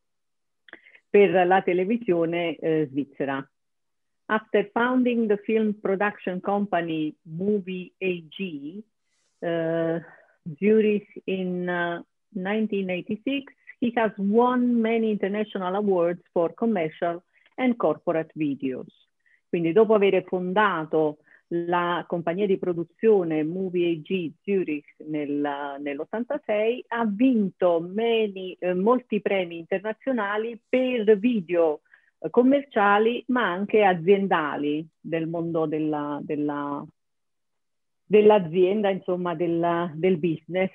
per la televisione eh, svizzera. After founding the film production company Movie A G, uh, Zurich in uh, nineteen eighty-six, he has won many international awards for commercial and corporate videos. Quindi dopo aver fondato la compagnia di produzione Movie A G Zurich nel, nell'ottantasei, ha vinto many, eh, molti premi internazionali per video eh, commerciali ma anche aziendali del mondo della, della, dell'azienda, insomma del, del business.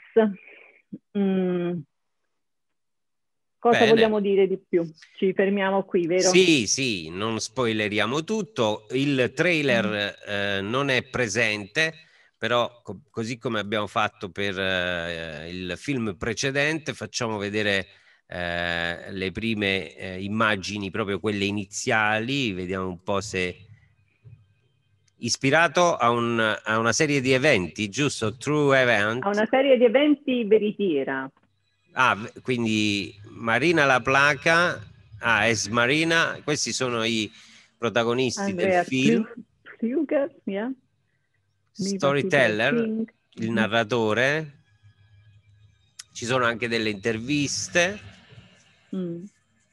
Mm. Cosa Bene. vogliamo dire di più? Ci fermiamo qui, vero? Sì, sì, non spoileriamo tutto. Il trailer eh, non è presente, però co- così come abbiamo fatto per eh, il film precedente, facciamo vedere eh, le prime eh, immagini, proprio quelle iniziali. Vediamo un po' se ispirato a, un, a una serie di eventi, giusto? True event. A una serie di eventi veritiera. Ah, quindi Marina La Placa, ah, es Marina, questi sono i protagonisti Andrea del film. Pfluger, yeah. Storyteller, il Mm-hmm. narratore, ci sono anche delle interviste. Mm.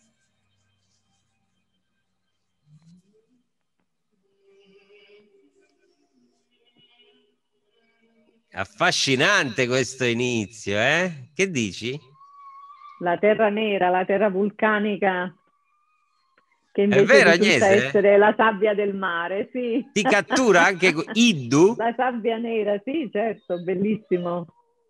Affascinante questo inizio, eh? Che dici? La terra nera, la terra vulcanica, che È invece vero, risulta Agnese? essere la sabbia del mare, sì. Ti cattura anche Iddu? La sabbia nera, sì, certo, bellissimo.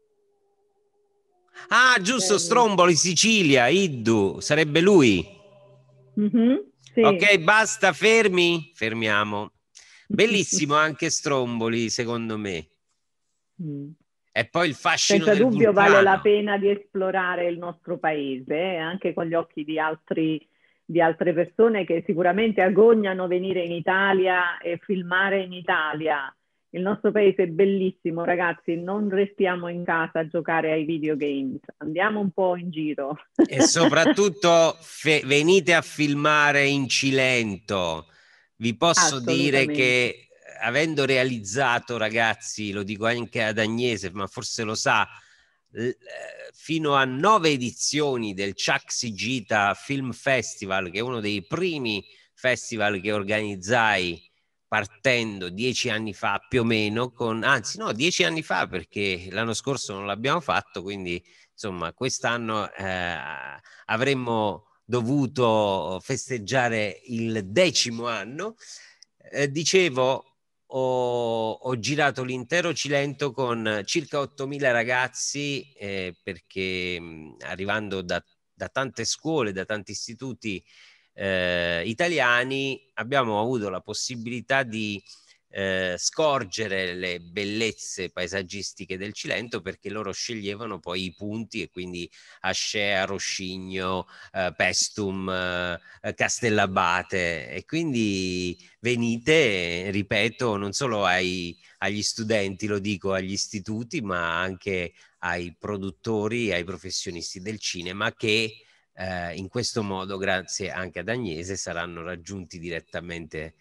Ah, giusto, Bello. Stromboli, Sicilia, Iddu, sarebbe lui. Mm-hmm, sì. Ok, basta, fermi? Fermiamo. Bellissimo anche Stromboli, secondo me. Mm. E poi il fascino Senza del dubbio vulcano. vale la pena di esplorare il nostro paese, eh, anche con gli occhi di, altri, di altre persone che sicuramente agognano venire in Italia e filmare in Italia. Il nostro paese è bellissimo, ragazzi, non restiamo in casa a giocare ai videogames, andiamo un po' in giro. E soprattutto venite a filmare in Cilento. Vi posso dire che, avendo realizzato, ragazzi, lo dico anche ad Agnese, ma forse lo sa, fino a nove edizioni del Ciaxi Gita Film Festival, che è uno dei primi festival che organizzai partendo dieci anni fa più o meno, con, anzi no, dieci anni fa, perché l'anno scorso non l'abbiamo fatto, quindi insomma quest'anno eh, avremmo dovuto festeggiare il decimo anno. Eh, dicevo, ho, ho girato l'intero Cilento con circa ottomila ragazzi, eh, perché mh, arrivando da, da tante scuole, da tanti istituti eh, italiani, abbiamo avuto la possibilità di eh, scorgere le bellezze paesaggistiche del Cilento, perché loro sceglievano poi i punti, e quindi Ascea, Roscigno, eh, Pestum, eh, Castellabate, e quindi venite, ripeto, non solo ai, agli studenti, lo dico, agli istituti, ma anche ai produttori, ai professionisti del cinema, che eh, in questo modo, grazie anche ad Agnese, saranno raggiunti direttamente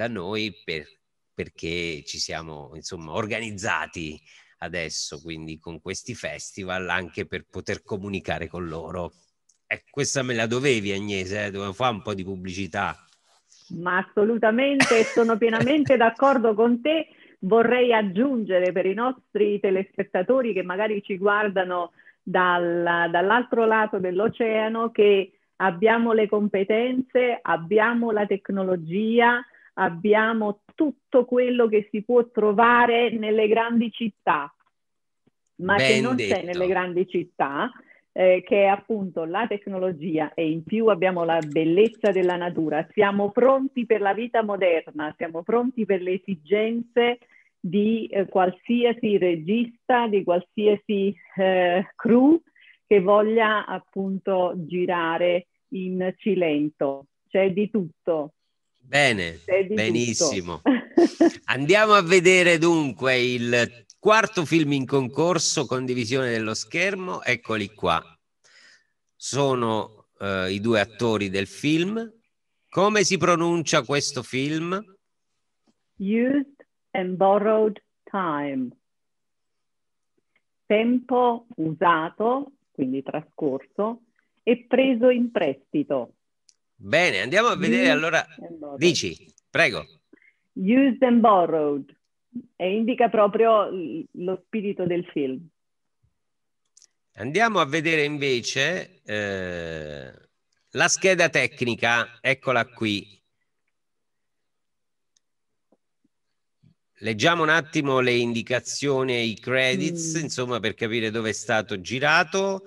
da noi per, perché ci siamo insomma organizzati adesso, quindi con questi festival, anche per poter comunicare con loro. Eh, questa me la dovevi, Agnese, eh? Dovevo fare un po' di pubblicità. Ma assolutamente, sono pienamente d'accordo con te. Vorrei aggiungere per i nostri telespettatori che magari ci guardano dal, dall'altro lato dell'oceano che abbiamo le competenze, abbiamo la tecnologia, abbiamo tutto quello che si può trovare nelle grandi città, ma Ben che non detto. c'è nelle grandi città. Eh, che è appunto la tecnologia, e in più abbiamo la bellezza della natura. Siamo pronti per la vita moderna, siamo pronti per le esigenze di eh, qualsiasi regista, di qualsiasi eh, crew che voglia appunto girare in Cilento. C'è di tutto. Bene, C'è di benissimo. tutto. Andiamo a vedere dunque il quarto film in concorso, condivisione dello schermo. Eccoli qua. Sono eh, i due attori del film. Come si pronuncia questo film? Used and borrowed time. Tempo usato, quindi trascorso, e preso in prestito. Bene, andiamo a vedere Used allora. and borrowed. Dici, prego. Used and borrowed, e indica proprio lo spirito del film. Andiamo a vedere invece eh, la scheda tecnica, eccola qui. Leggiamo un attimo le indicazioni e i credits, Mm. insomma, per capire dove è stato girato.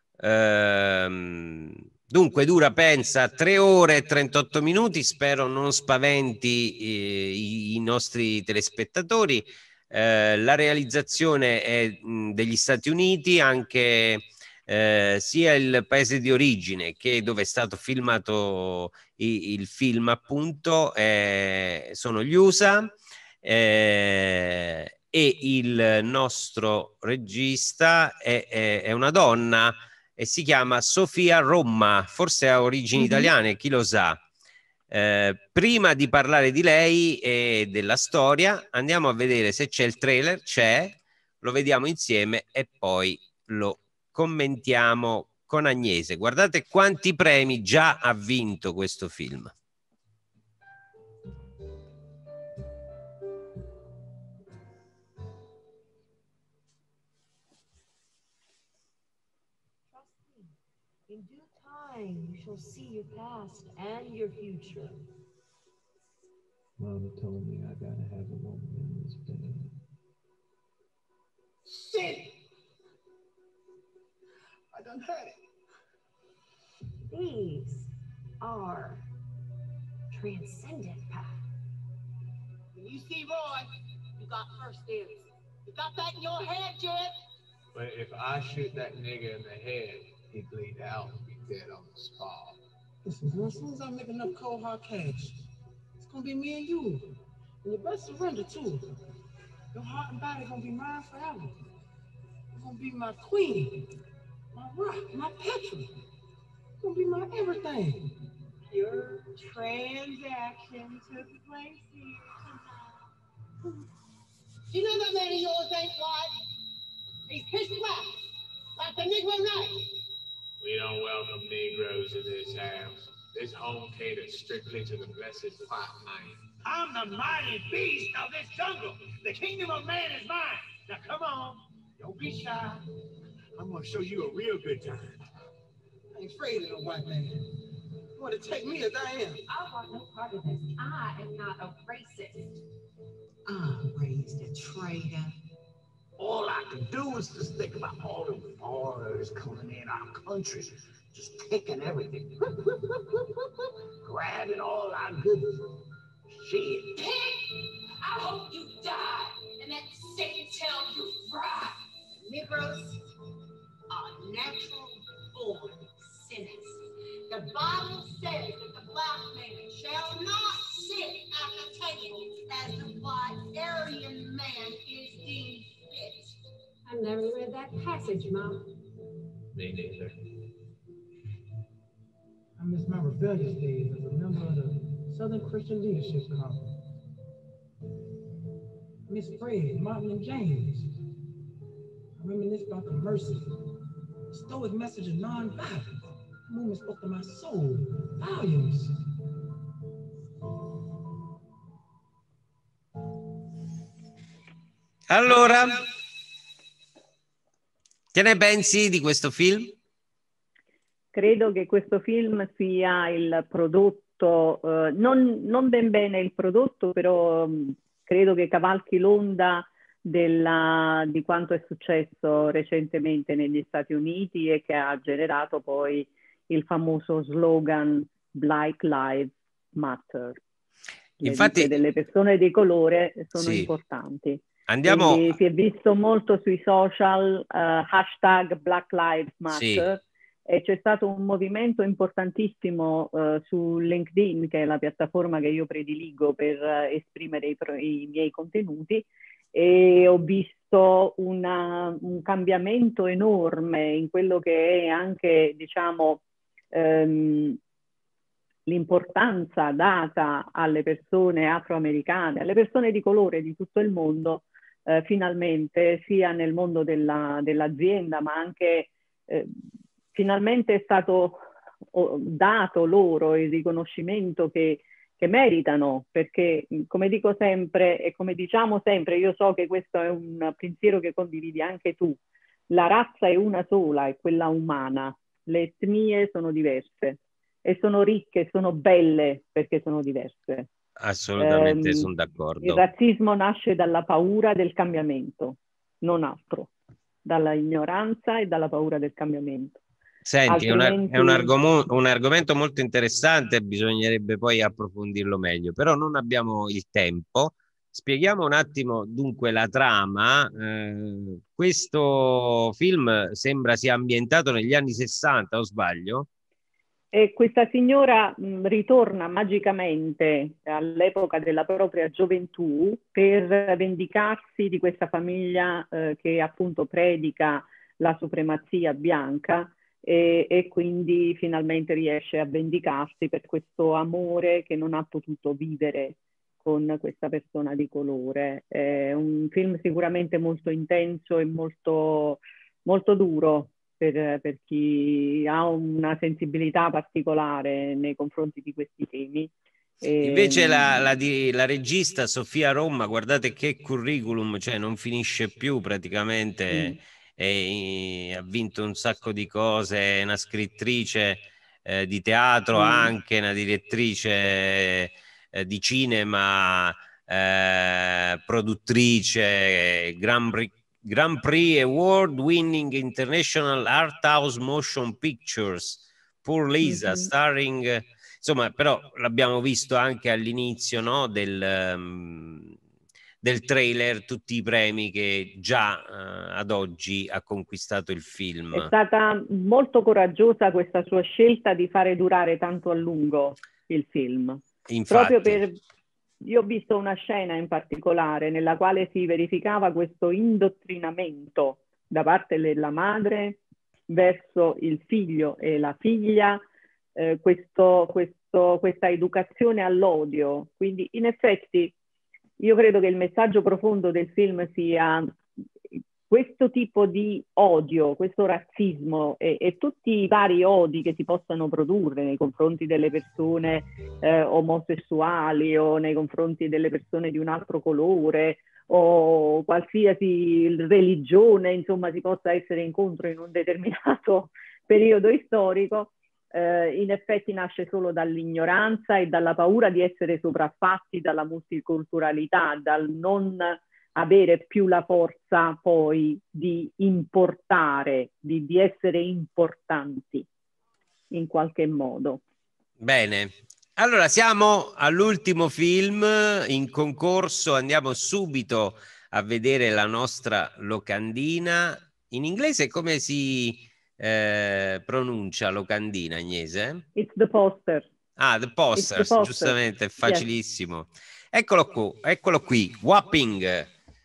Ehm, dunque dura, pensa, tre ore e trentotto minuti, spero non spaventi eh, i, i nostri telespettatori. Eh, la realizzazione è mh, degli Stati Uniti, anche eh, sia il paese di origine che dove è stato filmato i, il film, appunto, eh, sono gli U S A. Eh, e il nostro regista è, è, è una donna e si chiama Sofia Romma, forse ha origini Mm-hmm. italiane, chi lo sa. Eh, prima di parlare di lei e della storia, andiamo a vedere se c'è il trailer. C'è, lo vediamo insieme e poi lo commentiamo con Agnese. Guardate quanti premi già ha vinto questo film. In due time, you shall see your past and your future. Mama told me I gotta have a woman in this bed. Shit! I done had it. These are transcendent paths. When you see Roy, you got first dibs. You got that in your head, Jed? But if I shoot that nigga in the head, he'd bleed out and be dead on the spot. Listen, bro, as soon as I make enough cold hard cash, it's gonna be me and you. And you best surrender too. Your heart and body gonna be mine forever. You're gonna be my queen, my rock, my petrol. You're gonna be my everything. Your transaction took place here tonight. You know that man of yours ain't white. He's pitch black, like the Negro Knight. We don't welcome Negroes in this house. This home caters strictly to the blessed white man. I'm the mighty beast of this jungle. The kingdom of man is mine. Now come on, don't be shy. I'm gonna show you a real good time. I ain't afraid of no white man. You want to take me as I am? I want no part of this. I am not a racist. I'm raised a traitor. All I can do is just think about all the foreigners coming in our country, just taking everything, grabbing all our good shit. I hope you die and that Satan tell you right. Negroes are natural born sinners. The Bible says that the black man shall not sit at the table as the white Aryan man is deemed fit. I've never read that passage, Mom. Me neither. I miss my rebellious days as a member of the Southern Christian Leadership Conference. Miss Fred, Martin and James. I reminisce about the mercy, stoic message of non-violence. The movement spoke to my soul, volumes. Allora, che ne pensi di questo film? Credo che questo film sia il prodotto, eh, non, non ben bene il prodotto, però mh, credo che cavalchi l'onda della, di quanto è successo recentemente negli Stati Uniti e che ha generato poi il famoso slogan Black Lives Matter. Le Infatti, vite delle persone di colore sono sì. importanti. Andiamo. Quindi si è visto molto sui social, uh, hashtag Black Lives Matter, Sì. e c'è stato un movimento importantissimo uh, su LinkedIn, che è la piattaforma che io prediligo per uh, esprimere i, pro- i miei contenuti, e ho visto una, un cambiamento enorme in quello che è anche, diciamo, um, l'importanza data alle persone afroamericane, alle persone di colore di tutto il mondo, eh, finalmente, sia nel mondo della, dell'azienda, ma anche eh, finalmente è stato oh, dato loro il riconoscimento che, che meritano, perché come dico sempre e come diciamo sempre, io so che questo è un pensiero che condividi anche tu, la razza è una sola, è quella umana, le etnie sono diverse e sono ricche, sono belle perché sono diverse. Assolutamente, Um, sono d'accordo. Il razzismo nasce dalla paura del cambiamento, non altro, dalla ignoranza e dalla paura del cambiamento. Senti, Altrimenti... è, un, è un, argom- un argomento molto interessante, bisognerebbe poi approfondirlo meglio, però non abbiamo il tempo. Spieghiamo un attimo dunque la trama. Eh, questo film sembra sia ambientato negli anni sessanta, o sbaglio? E questa signora mh, ritorna magicamente all'epoca della propria gioventù per vendicarsi di questa famiglia eh, che appunto predica la supremazia bianca e, e quindi finalmente riesce a vendicarsi per questo amore che non ha potuto vivere con questa persona di colore. È un film sicuramente molto intenso e molto, molto duro. Per, per chi ha una sensibilità particolare nei confronti di questi temi. E, Invece la, la, di, la regista Sofia Roma, guardate che curriculum, cioè non finisce più praticamente, mm. e, ha vinto un sacco di cose, è una scrittrice eh, di teatro, mm. anche una direttrice eh, di cinema, eh, produttrice, Grand Prix Grand Prix Award winning International Art House Motion Pictures, Poor Lisa, mm-hmm. starring, insomma, però l'abbiamo visto anche all'inizio, no, del, um, del trailer, tutti i premi che già uh, ad oggi ha conquistato il film. È stata molto coraggiosa questa sua scelta di fare durare tanto a lungo il film. Infatti. Proprio per... Io ho visto una scena in particolare nella quale si verificava questo indottrinamento da parte della madre verso il figlio e la figlia, eh, questo, questo, questa educazione all'odio. Quindi in effetti io credo che il messaggio profondo del film sia questo tipo di odio, questo razzismo e, e tutti i vari odi che si possano produrre nei confronti delle persone eh, omosessuali o nei confronti delle persone di un altro colore o qualsiasi religione, insomma, si possa essere incontro in un determinato periodo storico, eh, in effetti nasce solo dall'ignoranza e dalla paura di essere sopraffatti dalla multiculturalità, dal non avere più la forza poi di importare, di, di essere importanti in qualche modo. Bene, allora siamo all'ultimo film in concorso, andiamo subito a vedere la nostra locandina. In inglese come si eh, pronuncia locandina, Agnese? It's the poster. Ah, The Posters, the poster. Giustamente, è facilissimo. Yes. Eccolo qui, eccolo qui, Whopping.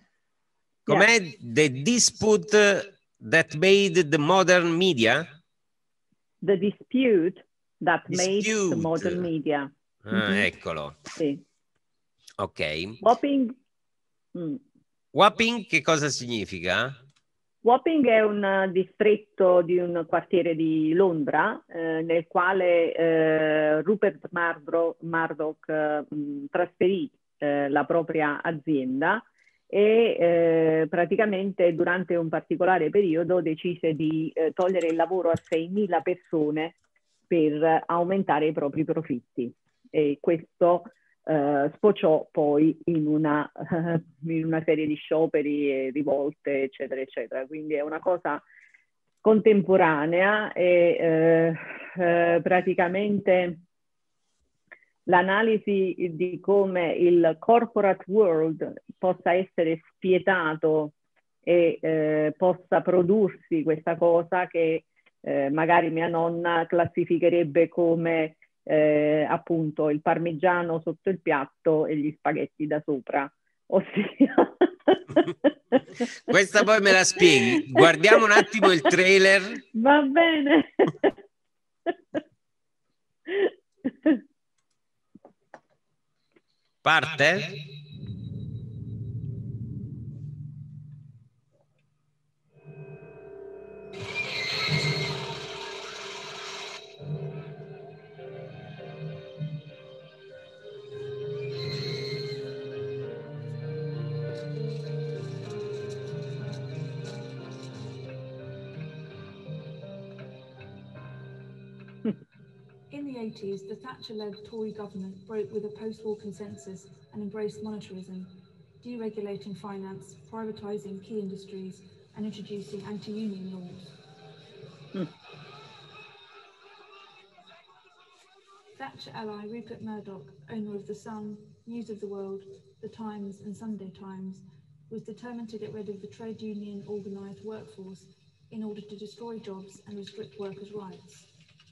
Com'è? Yes. The Dispute That Made the Modern Media? The Dispute That Dispute. Made the Modern Media. Ah, mm-hmm. Eccolo. Sì. Ok. Whopping. Mm. Wapping che cosa significa? Wapping è un distretto di un quartiere di Londra eh, nel quale eh, Rupert Murdoch, Murdoch eh, trasferì eh, la propria azienda e eh, praticamente durante un particolare periodo decise di eh, togliere il lavoro a seimila persone per aumentare i propri profitti. E questo Uh, sfociò poi in una, uh, in una serie di scioperi e rivolte, eccetera, eccetera. Quindi è una cosa contemporanea e uh, uh, praticamente l'analisi di come il corporate world possa essere spietato e uh, possa prodursi questa cosa che uh, magari mia nonna classificherebbe come Eh, appunto il parmigiano sotto il piatto e gli spaghetti da sopra, ossia questa poi me la spieghi, guardiamo un attimo il trailer. Va bene. Parte? In the eighties, the Thatcher-led Tory government broke with a post-war consensus and embraced monetarism, deregulating finance, privatising key industries, and introducing anti-union laws. Mm. Thatcher ally Rupert Murdoch, owner of The Sun, News of the World, The Times and Sunday Times, was determined to get rid of the trade union organised workforce in order to destroy jobs and restrict workers' rights.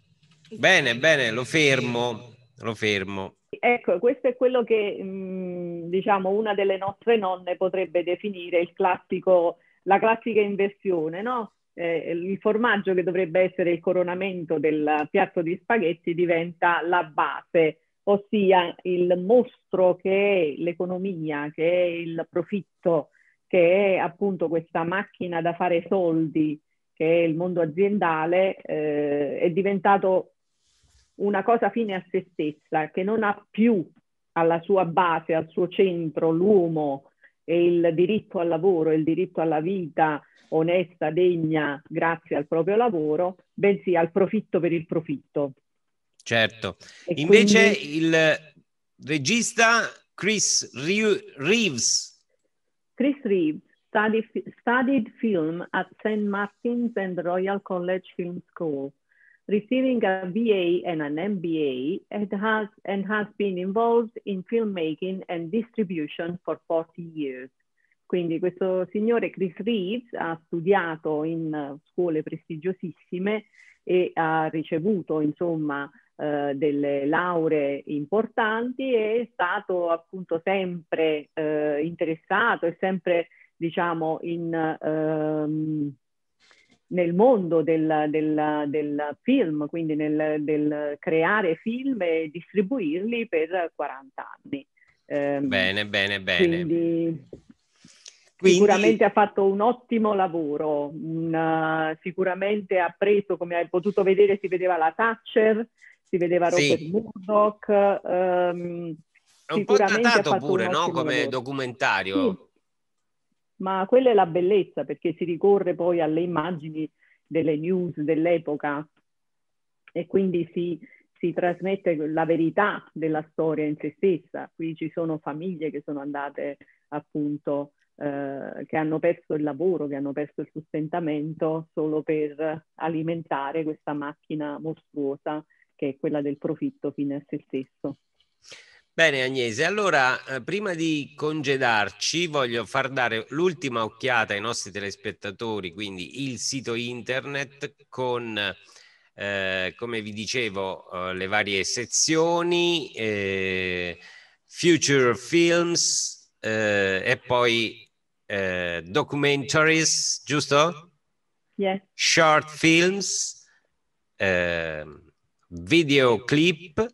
Bene, bene, lo fermo, lo fermo. Ecco, questo è quello che mh, diciamo una delle nostre nonne potrebbe definire il classico, la classica inversione, no? Eh, il formaggio che dovrebbe essere il coronamento del piatto di spaghetti diventa la base, ossia il mostro che è l'economia, che è il profitto, che è appunto questa macchina da fare soldi, che è il mondo aziendale, eh, è diventato una cosa fine a se stessa, che non ha più alla sua base, al suo centro, l'uomo e il diritto al lavoro, il diritto alla vita onesta, degna, grazie al proprio lavoro, bensì al profitto per il profitto. Certo. E invece quindi il regista Chris Reeves. Chris Reeves studied, studied film at Saint Martin's and the Royal College Film School, receiving a B A and an M B A, and has, and has been involved in filmmaking and distribution for forty years. Quindi questo signore Chris Reeves ha studiato in scuole prestigiosissime e ha ricevuto insomma eh, delle lauree importanti e è stato appunto sempre eh, interessato e sempre diciamo in... Ehm, nel mondo del, del, del film, quindi nel del creare film e distribuirli per quaranta anni. Eh, bene, bene, bene. Quindi, quindi sicuramente ha fatto un ottimo lavoro, una, sicuramente ha preso, come hai potuto vedere, si vedeva la Thatcher, si vedeva Rupert sì. Murdoch. Ehm, È un po' datato pure, no? Come lavoro. Documentario. Sì. Ma quella è la bellezza, perché si ricorre poi alle immagini delle news dell'epoca e quindi si, si trasmette la verità della storia in se stessa. Qui ci sono famiglie che sono andate appunto, eh, che hanno perso il lavoro, che hanno perso il sostentamento solo per alimentare questa macchina mostruosa che è quella del profitto fine a se stesso. Bene Agnese, allora eh, prima di congedarci voglio far dare l'ultima occhiata ai nostri telespettatori, quindi il sito internet con, eh, come vi dicevo, eh, le varie sezioni, eh, Future Films eh, e poi eh, Documentaries, giusto? Yes. Short Films, eh, Videoclip,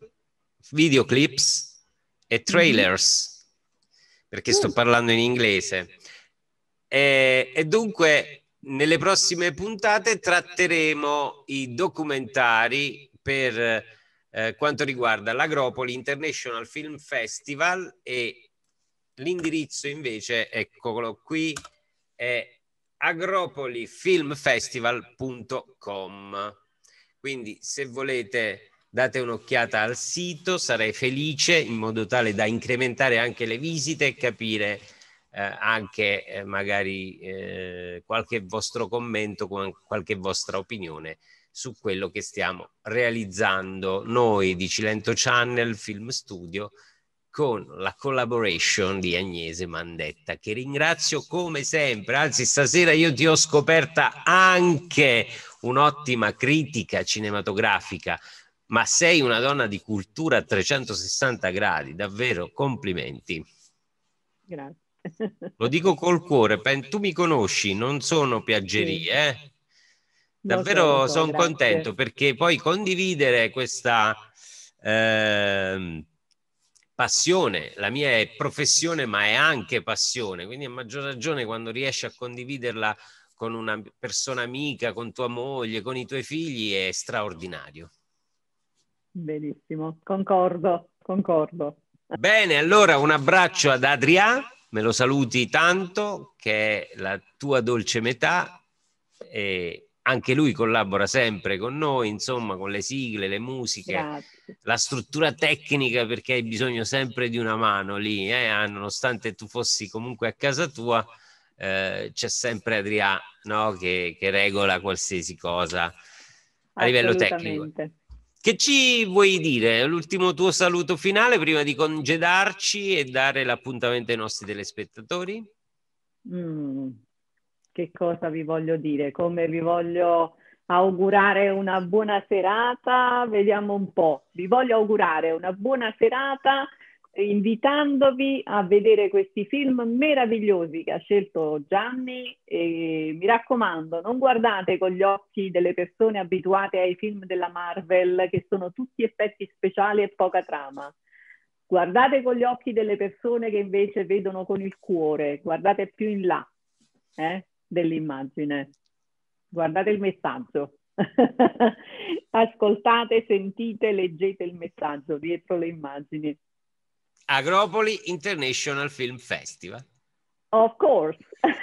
Videoclips e trailers, perché sto parlando in inglese. E, e dunque nelle prossime puntate tratteremo i documentari per eh, quanto riguarda l'Agropoli International Film Festival, e l'indirizzo invece, eccolo qui, è agropoli film festival punto com. Quindi se volete date un'occhiata al sito, sarei felice, in modo tale da incrementare anche le visite e capire eh, anche eh, magari eh, qualche vostro commento, qualche vostra opinione su quello che stiamo realizzando noi di Cilento Channel Film Studio, con la collaboration di Agnese Mandetta, che ringrazio come sempre. Anzi, stasera io ti ho scoperta anche un'ottima critica cinematografica, ma sei una donna di cultura a trecentosessanta gradi, davvero complimenti. Grazie. Lo dico col cuore, tu mi conosci, non sono piaggerie, sì. eh? so, Davvero so, sono contento, perché poi condividere questa eh, passione, la mia è professione ma è anche passione, quindi a maggior ragione quando riesci a condividerla con una persona amica, con tua moglie, con i tuoi figli, è straordinario. Benissimo, concordo, concordo. Bene, allora un abbraccio ad Adrià, me lo saluti tanto, che è la tua dolce metà, e anche lui collabora sempre con noi, insomma, con le sigle, le musiche, Grazie. la struttura tecnica, perché hai bisogno sempre di una mano lì, eh? Nonostante tu fossi comunque a casa tua, eh, c'è sempre Adrià, no? che, che regola qualsiasi cosa a livello tecnico. Che ci vuoi dire? L'ultimo tuo saluto finale prima di congedarci e dare l'appuntamento ai nostri telespettatori? Mm, che cosa vi voglio dire? Come vi voglio augurare una buona serata? Vediamo un po'. Vi voglio augurare una buona serata invitandovi a vedere questi film meravigliosi che ha scelto Gianni, e mi raccomando, non guardate con gli occhi delle persone abituate ai film della Marvel, che sono tutti effetti speciali e poca trama. Guardate con gli occhi delle persone che invece vedono con il cuore, guardate più in là eh, dell'immagine, guardate il messaggio. Ascoltate, sentite, leggete il messaggio dietro le immagini. Agropoli International Film Festival. Of course.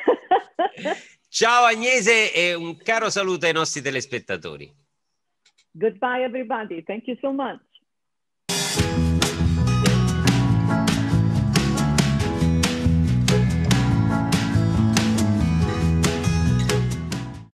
Ciao Agnese e un caro saluto ai nostri telespettatori. Goodbye everybody. Thank you so much.